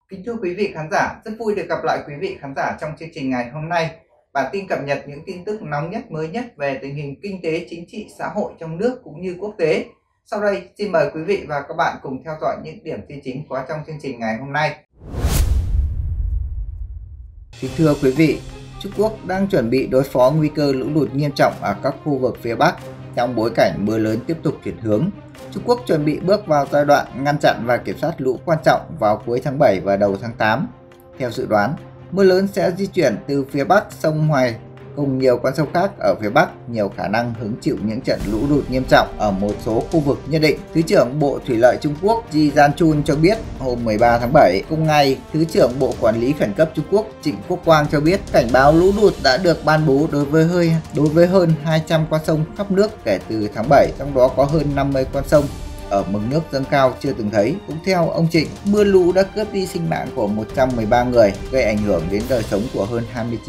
Kính thưa quý vị khán giả, rất vui được gặp lại quý vị khán giả trong chương trình ngày hôm nay. Bản tin cập nhật những tin tức nóng nhất mới nhất về tình hình kinh tế, chính trị, xã hội trong nước cũng như quốc tế. Sau đây, xin mời quý vị và các bạn cùng theo dõi những điểm tin chính có trong chương trình ngày hôm nay. Kính thưa quý vị, Trung Quốc đang chuẩn bị đối phó nguy cơ lũ lụt nghiêm trọng ở các khu vực phía Bắc trong bối cảnh mưa lớn tiếp tục chuyển hướng. Trung Quốc chuẩn bị bước vào giai đoạn ngăn chặn và kiểm soát lũ quan trọng vào cuối tháng 7 và đầu tháng 8. Theo dự đoán, mưa lớn sẽ di chuyển từ phía Bắc sông Hoài cùng nhiều con sông khác ở phía Bắc, nhiều khả năng hứng chịu những trận lũ lụt nghiêm trọng ở một số khu vực nhất định. Thứ trưởng Bộ Thủy lợi Trung Quốc Ji Yanchun cho biết hôm 13 tháng 7, cùng ngày, Thứ trưởng Bộ Quản lý Khẩn cấp Trung Quốc Trịnh Quốc Quang cho biết cảnh báo lũ lụt đã được ban bố đối với hơn 200 con sông khắp nước kể từ tháng 7, trong đó có hơn 50 con sông ở mực nước dâng cao chưa từng thấy. Cũng theo ông Trịnh, mưa lũ đã cướp đi sinh mạng của 113 người, gây ảnh hưởng đến đời sống của hơn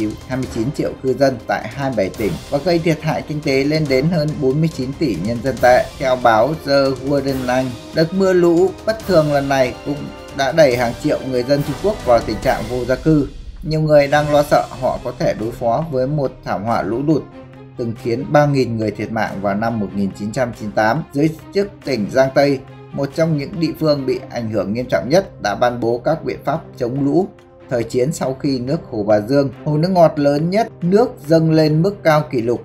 29 triệu cư dân tại 27 tỉnh và gây thiệt hại kinh tế lên đến hơn 49 tỷ nhân dân tệ. Theo báo The Guardian Anh, đợt mưa lũ bất thường lần này cũng đã đẩy hàng triệu người dân Trung Quốc vào tình trạng vô gia cư. Nhiều người đang lo sợ họ có thể đối phó với một thảm họa lũ lụt từng khiến 3.000 người thiệt mạng vào năm 1998. Giới chức tỉnh Giang Tây, một trong những địa phương bị ảnh hưởng nghiêm trọng nhất, đã ban bố các biện pháp chống lũ thời chiến sau khi nước Hồ Bà Dương, hồ nước ngọt lớn nhất nước, dâng lên mức cao kỷ lục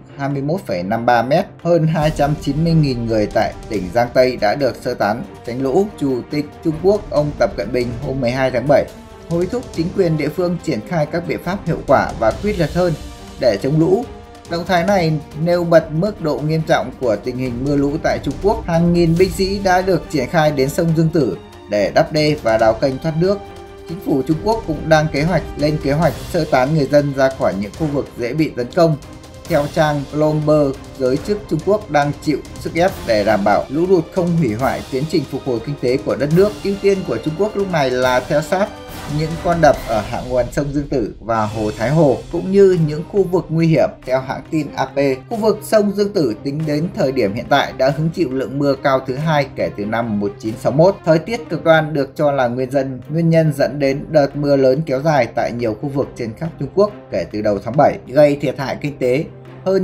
21,53 m. Hơn 290.000 người tại tỉnh Giang Tây đã được sơ tán tránh lũ. Chủ tịch Trung Quốc ông Tập Cận Bình hôm 12 tháng 7 hối thúc chính quyền địa phương triển khai các biện pháp hiệu quả và quyết liệt hơn để chống lũ. Động thái này nêu bật mức độ nghiêm trọng của tình hình mưa lũ tại Trung Quốc. Hàng nghìn binh sĩ đã được triển khai đến sông Dương Tử để đắp đê và đào kênh thoát nước. Chính phủ Trung Quốc cũng đang lên kế hoạch sơ tán người dân ra khỏi những khu vực dễ bị tấn công. Theo trang Bloomberg, giới chức Trung Quốc đang chịu sức ép để đảm bảo lũ lụt không hủy hoại tiến trình phục hồi kinh tế của đất nước. Ưu tiên của Trung Quốc lúc này là theo sát những con đập ở hạ nguồn sông Dương Tử và hồ Thái Hồ, cũng như những khu vực nguy hiểm. Theo hãng tin AP, khu vực sông Dương Tử tính đến thời điểm hiện tại đã hứng chịu lượng mưa cao thứ hai kể từ năm 1961. Thời tiết cực đoan được cho là nguyên nhân dẫn đến đợt mưa lớn kéo dài tại nhiều khu vực trên khắp Trung Quốc kể từ đầu tháng 7, gây thiệt hại kinh tế hơn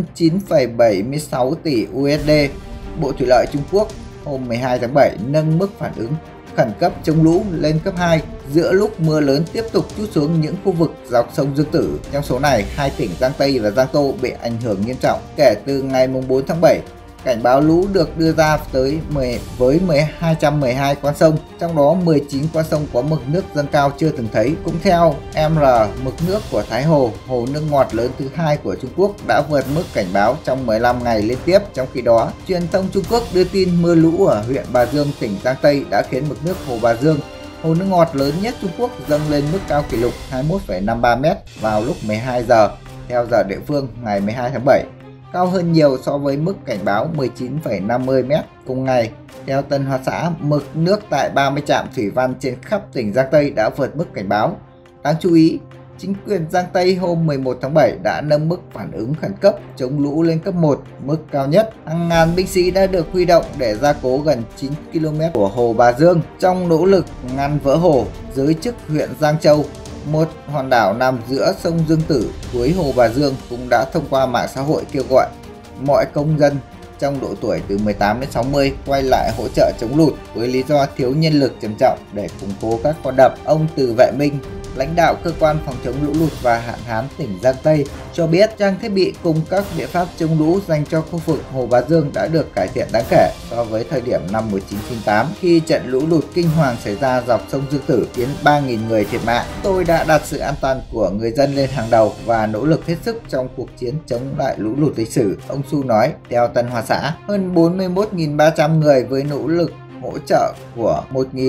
9,76 tỷ USD. Bộ Thủy lợi Trung Quốc hôm 12 tháng 7 nâng mức phản ứng khẩn cấp chống lũ lên cấp 2 giữa lúc mưa lớn tiếp tục trút xuống những khu vực dọc sông Dương Tử. Trong số này, hai tỉnh Giang Tây và Giang Tô bị ảnh hưởng nghiêm trọng. Kể từ ngày 4 tháng 7, cảnh báo lũ được đưa ra với 212 con sông, trong đó 19 con sông có mực nước dâng cao chưa từng thấy. Cũng theo MR, mực nước của Thái Hồ, hồ nước ngọt lớn thứ hai của Trung Quốc, đã vượt mức cảnh báo trong 15 ngày liên tiếp. Trong khi đó, truyền thông Trung Quốc đưa tin mưa lũ ở huyện Bà Dương, tỉnh Giang Tây đã khiến mực nước hồ Bà Dương, hồ nước ngọt lớn nhất Trung Quốc, dâng lên mức cao kỷ lục 21,53 m vào lúc 12 giờ theo giờ địa phương ngày 12 tháng 7. Cao hơn nhiều so với mức cảnh báo 19,50 m cùng ngày. Theo Tân Hoa Xã, mực nước tại 30 trạm thủy văn trên khắp tỉnh Giang Tây đã vượt mức cảnh báo. Đáng chú ý, chính quyền Giang Tây hôm 11 tháng 7 đã nâng mức phản ứng khẩn cấp chống lũ lên cấp 1, mức cao nhất. Hàng ngàn binh sĩ đã được huy động để gia cố gần 9 km của hồ Bà Dương. Trong nỗ lực ngăn vỡ hồ, giới chức huyện Giang Châu, một hòn đảo nằm giữa sông Dương Tử cuối hồ Bà Dương, cũng đã thông qua mạng xã hội kêu gọi mọi công dân trong độ tuổi từ 18 đến 60 quay lại hỗ trợ chống lụt với lý do thiếu nhân lực trầm trọng để củng cố các con đập. Ông Từ Vệ Minh, lãnh đạo cơ quan phòng chống lũ lụt và hạn hán tỉnh Giang Tây, cho biết trang thiết bị cùng các biện pháp chống lũ dành cho khu vực hồ Bà Dương đã được cải thiện đáng kể so với thời điểm năm 1998 khi trận lũ lụt kinh hoàng xảy ra dọc sông Dương Tử khiến 3.000 người thiệt mạng. Tôi đã đặt sự an toàn của người dân lên hàng đầu và nỗ lực hết sức trong cuộc chiến chống lại lũ lụt lịch sử, ông Su nói. Theo Tân Hoa Xã, hơn 41.300 người với nỗ lực hỗ trợ của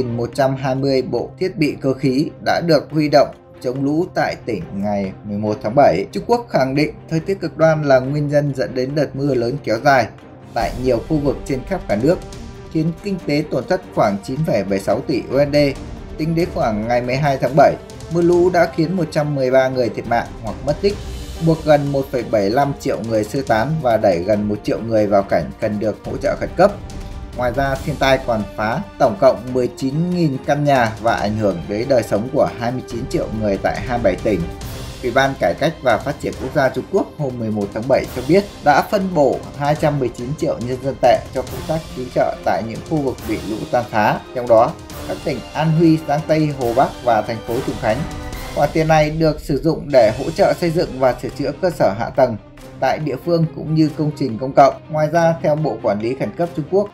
1.120 bộ thiết bị cơ khí đã được huy động chống lũ tại tỉnh ngày 11 tháng 7. Trung Quốc khẳng định thời tiết cực đoan là nguyên nhân dẫn đến đợt mưa lớn kéo dài tại nhiều khu vực trên khắp cả nước, khiến kinh tế tổn thất khoảng 9,76 tỷ USD. Tính đến khoảng ngày 12 tháng 7, mưa lũ đã khiến 113 người thiệt mạng hoặc mất tích, buộc gần 1,75 triệu người sơ tán và đẩy gần 1 triệu người vào cảnh cần được hỗ trợ khẩn cấp. Ngoài ra, thiên tai còn phá tổng cộng 19.000 căn nhà và ảnh hưởng đến đời sống của 29 triệu người tại 27 tỉnh. Ủy ban Cải cách và Phát triển Quốc gia Trung Quốc hôm 11 tháng 7 cho biết đã phân bổ 219 triệu nhân dân tệ cho công tác cứu trợ tại những khu vực bị lũ tàn phá, trong đó các tỉnh An Huy, Giang Tây, Hồ Bắc và thành phố Trùng Khánh. Khoản tiền này được sử dụng để hỗ trợ xây dựng và sửa chữa cơ sở hạ tầng tại địa phương cũng như công trình công cộng. Ngoài ra, theo Bộ Quản lý Khẩn cấp Trung Quốc,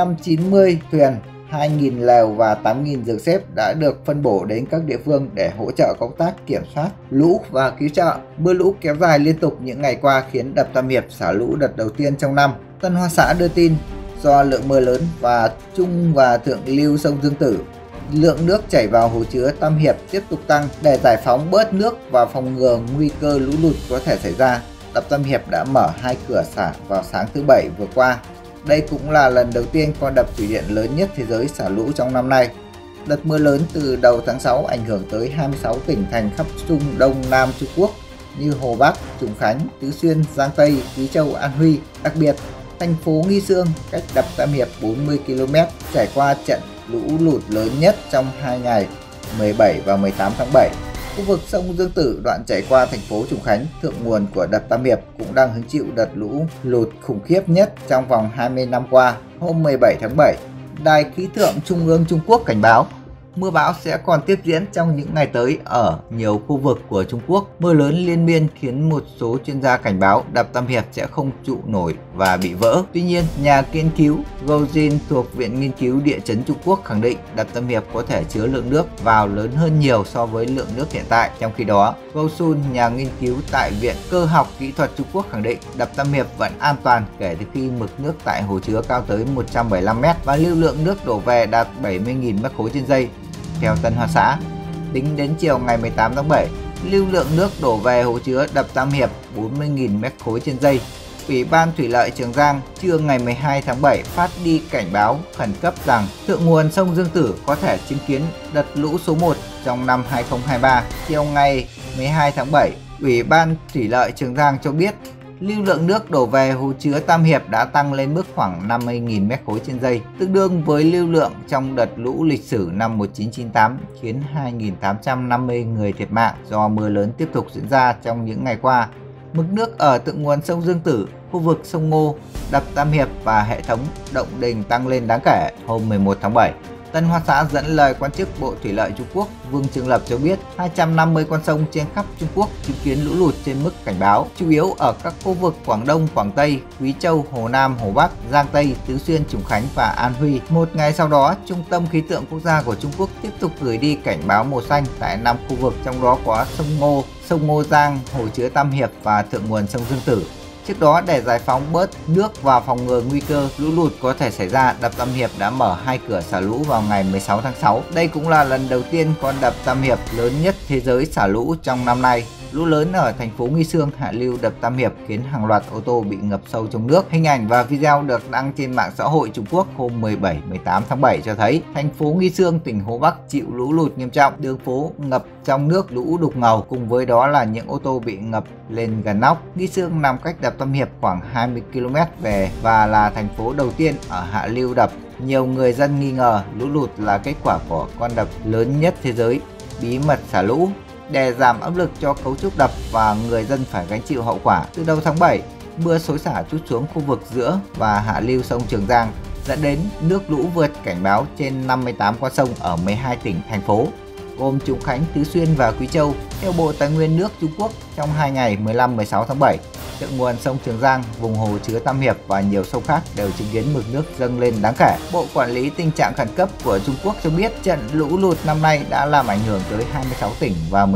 190 thuyền, 2.000 lều và 8.000 giường xếp đã được phân bổ đến các địa phương để hỗ trợ công tác kiểm soát lũ và cứu trợ. Mưa lũ kéo dài liên tục những ngày qua khiến đập Tam Hiệp xả lũ đợt đầu tiên trong năm. Tân Hoa Xã đưa tin, do lượng mưa lớn và trung và thượng lưu sông Dương Tử, lượng nước chảy vào hồ chứa Tam Hiệp tiếp tục tăng. Để giải phóng bớt nước và phòng ngừa nguy cơ lũ lụt có thể xảy ra, đập Tam Hiệp đã mở 2 cửa xả vào sáng thứ Bảy vừa qua. Đây cũng là lần đầu tiên con đập thủy điện lớn nhất thế giới xả lũ trong năm nay. Đợt mưa lớn từ đầu tháng 6 ảnh hưởng tới 26 tỉnh thành khắp Trung Đông Nam Trung Quốc như Hồ Bắc, Trùng Khánh, Tứ Xuyên, Giang Tây, Quý Châu, An Huy. Đặc biệt, thành phố Nghi Sương cách đập Tam Hiệp 40 km trải qua trận lũ lụt lớn nhất trong 2 ngày 17 và 18 tháng 7. Khu vực sông Dương Tử đoạn chảy qua thành phố Trùng Khánh, thượng nguồn của đập Tam Hiệp cũng đang hứng chịu đợt lũ lụt khủng khiếp nhất trong vòng 20 năm qua. Hôm 17 tháng 7, Đài khí tượng Trung ương Trung Quốc cảnh báo mưa bão sẽ còn tiếp diễn trong những ngày tới ở nhiều khu vực của Trung Quốc. Mưa lớn liên miên khiến một số chuyên gia cảnh báo đập Tam Hiệp sẽ không trụ nổi và bị vỡ. Tuy nhiên, nhà nghiên cứu Gojin thuộc Viện Nghiên cứu Địa chấn Trung Quốc khẳng định đập Tam Hiệp có thể chứa lượng nước vào lớn hơn nhiều so với lượng nước hiện tại. Trong khi đó, Gosun, nhà nghiên cứu tại Viện Cơ học Kỹ thuật Trung Quốc khẳng định đập Tam Hiệp vẫn an toàn kể từ khi mực nước tại hồ chứa cao tới 175 m và lưu lượng nước đổ về đạt 70.000 m3 trên giây. Theo Tân Hoa Xã, tính đến chiều ngày 18 tháng 7, lưu lượng nước đổ về hồ chứa đập Tam Hiệp 40.000 m3 trên giây. Ủy ban Thủy lợi Trường Giang trưa ngày 12 tháng 7 phát đi cảnh báo khẩn cấp rằng thượng nguồn sông Dương Tử có thể chứng kiến đợt lũ số 1 trong năm 2023. Chiều ngày 12 tháng 7, Ủy ban Thủy lợi Trường Giang cho biết lưu lượng nước đổ về hồ chứa Tam Hiệp đã tăng lên mức khoảng 50.000 m3 trên giây, tương đương với lưu lượng trong đợt lũ lịch sử năm 1998, khiến 2.850 người thiệt mạng do mưa lớn tiếp tục diễn ra trong những ngày qua. Mực nước ở thượng nguồn sông Dương Tử, khu vực sông Ngô, đập Tam Hiệp và hệ thống Động Đình tăng lên đáng kể. Hôm 11 tháng 7, Tân Hoa Xã dẫn lời quan chức Bộ Thủy lợi Trung Quốc Vương Trương Lập cho biết 250 con sông trên khắp Trung Quốc chứng kiến lũ lụt trên mức cảnh báo, chủ yếu ở các khu vực Quảng Đông, Quảng Tây, Quý Châu, Hồ Nam, Hồ Bắc, Giang Tây, Tứ Xuyên, Trùng Khánh và An Huy. Một ngày sau đó, Trung tâm Khí tượng Quốc gia của Trung Quốc tiếp tục gửi đi cảnh báo màu xanh tại 5 khu vực, trong đó có sông Ngô Giang, hồ chứa Tam Hiệp và thượng nguồn sông Dương Tử. Trước đó, để giải phóng bớt nước và phòng ngừa nguy cơ lũ lụt có thể xảy ra, đập Tam Hiệp đã mở 2 cửa xả lũ vào ngày 16 tháng 6. Đây cũng là lần đầu tiên con đập Tam Hiệp lớn nhất thế giới xả lũ trong năm nay. Lũ lớn ở thành phố Nghi Sương, hạ lưu đập Tam Hiệp khiến hàng loạt ô tô bị ngập sâu trong nước. Hình ảnh và video được đăng trên mạng xã hội Trung Quốc hôm 17-18 tháng 7 cho thấy thành phố Nghi Sương, tỉnh Hồ Bắc chịu lũ lụt nghiêm trọng, đường phố ngập trong nước lũ đục ngầu, cùng với đó là những ô tô bị ngập lên gần nóc. Nghi Sương nằm cách đập Tam Hiệp khoảng 20 km về và là thành phố đầu tiên ở hạ lưu đập. Nhiều người dân nghi ngờ lũ lụt là kết quả của con đập lớn nhất thế giới bí mật xả lũ. Để giảm áp lực cho cấu trúc đập và người dân phải gánh chịu hậu quả, từ đầu tháng 7, mưa xối xả trút xuống khu vực giữa và hạ lưu sông Trường Giang, dẫn đến nước lũ vượt cảnh báo trên 58 con sông ở 12 tỉnh, thành phố, gồm Trùng Khánh, Tứ Xuyên và Quý Châu. Theo Bộ Tài nguyên nước Trung Quốc, trong 2 ngày 15-16 tháng 7, thượng nguồn sông Trường Giang, vùng hồ chứa Tam Hiệp và nhiều sông khác đều chứng kiến mực nước dâng lên đáng kể. Bộ Quản lý Tình trạng khẩn cấp của Trung Quốc cho biết trận lũ lụt năm nay đã làm ảnh hưởng tới 26 tỉnh và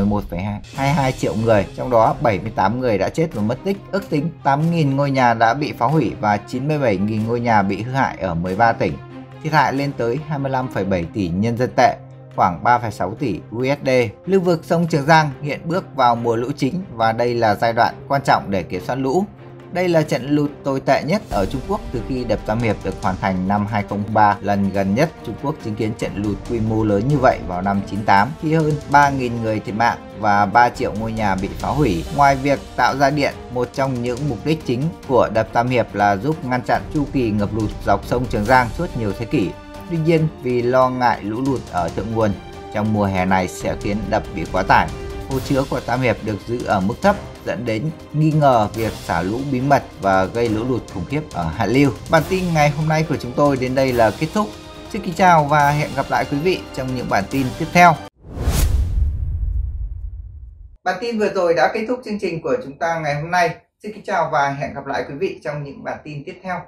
11,22 triệu người, trong đó 78 người đã chết và mất tích. Ước tính 8.000 ngôi nhà đã bị phá hủy và 97.000 ngôi nhà bị hư hại ở 13 tỉnh. Thiệt hại lên tới 25,7 tỷ nhân dân tệ, khoảng 3,6 tỷ USD. Lưu vực sông Trường Giang hiện bước vào mùa lũ chính và đây là giai đoạn quan trọng để kiểm soát lũ. Đây là trận lụt tồi tệ nhất ở Trung Quốc từ khi đập Tam Hiệp được hoàn thành năm 2003. Lần gần nhất Trung Quốc chứng kiến trận lụt quy mô lớn như vậy vào năm 98 khi hơn 3.000 người thiệt mạng và 3 triệu ngôi nhà bị phá hủy. Ngoài việc tạo ra điện, một trong những mục đích chính của đập Tam Hiệp là giúp ngăn chặn chu kỳ ngập lụt dọc sông Trường Giang suốt nhiều thế kỷ. Tuy nhiên, vì lo ngại lũ lụt ở thượng nguồn trong mùa hè này sẽ khiến đập bị quá tải, hồ chứa của Tam Hiệp được giữ ở mức thấp, dẫn đến nghi ngờ việc xả lũ bí mật và gây lũ lụt khủng khiếp ở hạ lưu. Bản tin ngày hôm nay của chúng tôi đến đây là kết thúc. Xin kính chào và hẹn gặp lại quý vị trong những bản tin tiếp theo. Bản tin vừa rồi đã kết thúc chương trình của chúng ta ngày hôm nay. Xin kính chào và hẹn gặp lại quý vị trong những bản tin tiếp theo.